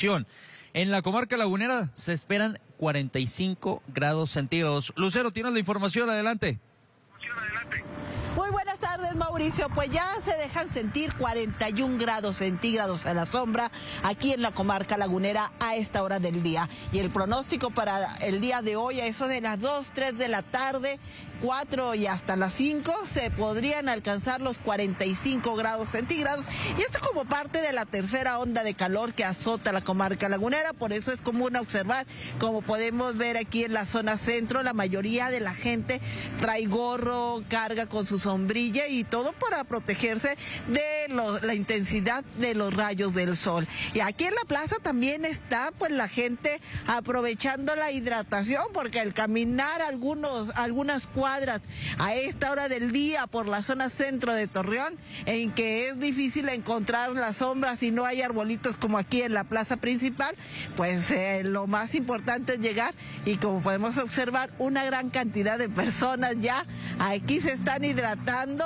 información. En la comarca lagunera se esperan 45 grados centígrados. Lucero, tienes la información, adelante. Muy buenas tardes, Mauricio. Pues ya se dejan sentir 41 grados centígrados a la sombra aquí en la comarca lagunera a esta hora del día. Y el pronóstico para el día de hoy, a eso de las 2, 3 de la tarde, 4 y hasta las 5, se podrían alcanzar los 45 grados centígrados. Y esto como parte de la tercera onda de calor que azota la comarca lagunera. Por eso es común observar, como podemos ver aquí en la zona centro, la mayoría de la gente trae gorro, carga con su sombrilla y todo para protegerse de la intensidad de los rayos del sol. Y aquí en la plaza también está pues la gente aprovechando la hidratación, porque al caminar algunas cuadras a esta hora del día por la zona centro de Torreón, en que es difícil encontrar la sombra si no hay arbolitos como aquí en la plaza principal, pues lo más importante es llegar, y como podemos observar, una gran cantidad de personas ya aquí se están hidratando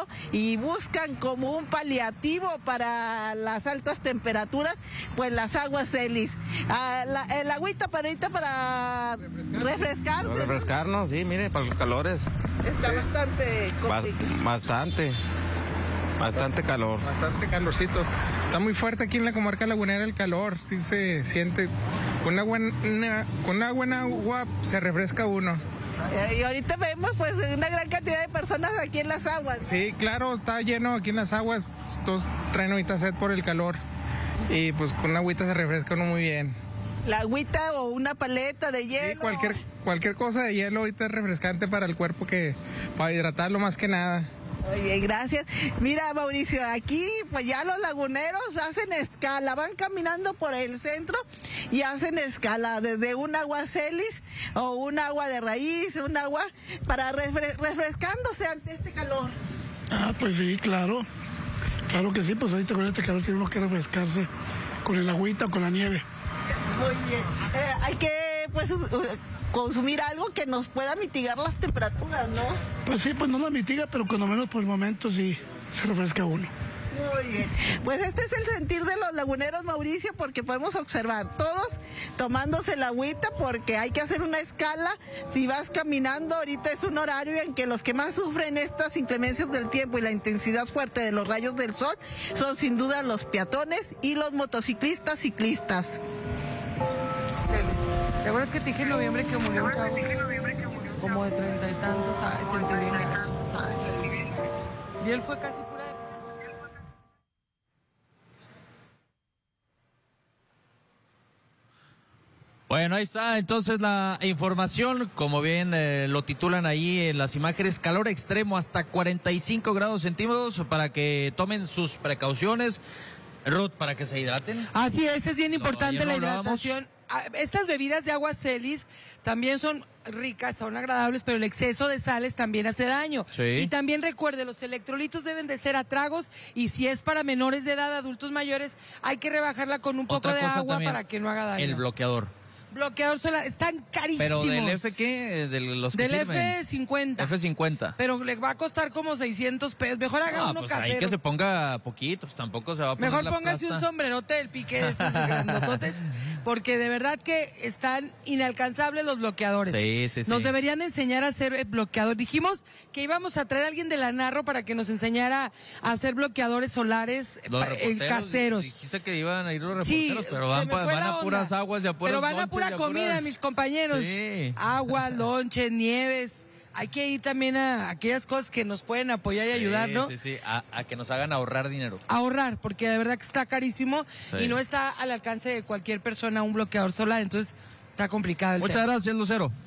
y buscan como un paliativo para las altas temperaturas, pues las aguas Celis. El agüita para ahorita para refrescarnos. Refrescarnos, sí, mire, para los calores. Está bastante complicado. Bastante calor. Bastante calorcito. Está muy fuerte aquí en la comarca lagunera el calor, sí se siente. Con una buena agua se refresca uno. Y ahorita vemos pues una gran cantidad de personas aquí en las aguas. Sí, claro, está lleno aquí en las aguas. Todos traen ahorita sed por el calor. Y pues con una agüita se refresca uno muy bien. La agüita o una paleta de hielo. Sí, cualquier cosa de hielo ahorita es refrescante para el cuerpo, para hidratarlo más que nada. Oye, gracias. Mira, Mauricio, aquí pues ya los laguneros hacen escala, van caminando por el centro y hacen escala desde un agua Celis o un agua de raíz, un agua para refrescándose ante este calor. Ah, pues sí, claro. Claro que sí, pues ahorita con este calor tiene uno que refrescarse con el agüita o con la nieve. Muy bien. Hay que pues consumir algo que nos pueda mitigar las temperaturas, ¿no? Pues sí, pues no la mitiga, pero cuando menos por el momento sí se refresca uno. Muy bien. Pues este es el sentir de los laguneros, Mauricio, porque podemos observar todos tomándose la agüita, porque hay que hacer una escala. Si vas caminando, ahorita es un horario en que los que más sufren estas inclemencias del tiempo y la intensidad fuerte de los rayos del sol son sin duda los peatones y los motociclistas ciclistas. ¿Te acuerdas que te dije en noviembre que murió un chavo? Como de 30 y tantos, ¿sabes? Sentí bien gacho. Y él fue casi pura de... Bueno, ahí está entonces la información, como bien lo titulan ahí en las imágenes, calor extremo hasta 45 grados centígrados para que tomen sus precauciones. Ruth, para que se hidraten. Así es bien importante la hidratación. Estas bebidas de agua Celis también son ricas, son agradables, pero el exceso de sales también hace daño. Sí. Y también recuerde, los electrolitos deben de ser a tragos, y si es para menores de edad, adultos mayores, hay que rebajarla con un poco de agua también, para que no haga daño. El bloqueador solar, están carísimos. ¿Pero del F qué? ¿De los que del sirven? F50. F50. Pero le va a costar como 600 pesos. Mejor haga uno pues casero. ahí que se ponga poquito, pues tampoco se va a poner Mejor la póngase plasta. un sombrerote del pique de esos grandototes, porque de verdad que están inalcanzables los bloqueadores. Sí. Nos deberían enseñar a hacer bloqueador. Dijimos que íbamos a traer a alguien de la Narro para que nos enseñara a hacer bloqueadores solares caseros. Dijiste que iban a ir los reporteros, pero van a puras aguas y a puras Pero van a pura comida, mis compañeros. Sí. Agua, lonche, nieves. Hay que ir también a aquellas cosas que nos pueden apoyar y ayudarnos. Sí, a que nos hagan ahorrar dinero. Ahorrar, porque de verdad que está carísimo y no está al alcance de cualquier persona un bloqueador solar, entonces está complicado el tema. Muchas gracias, Lucero.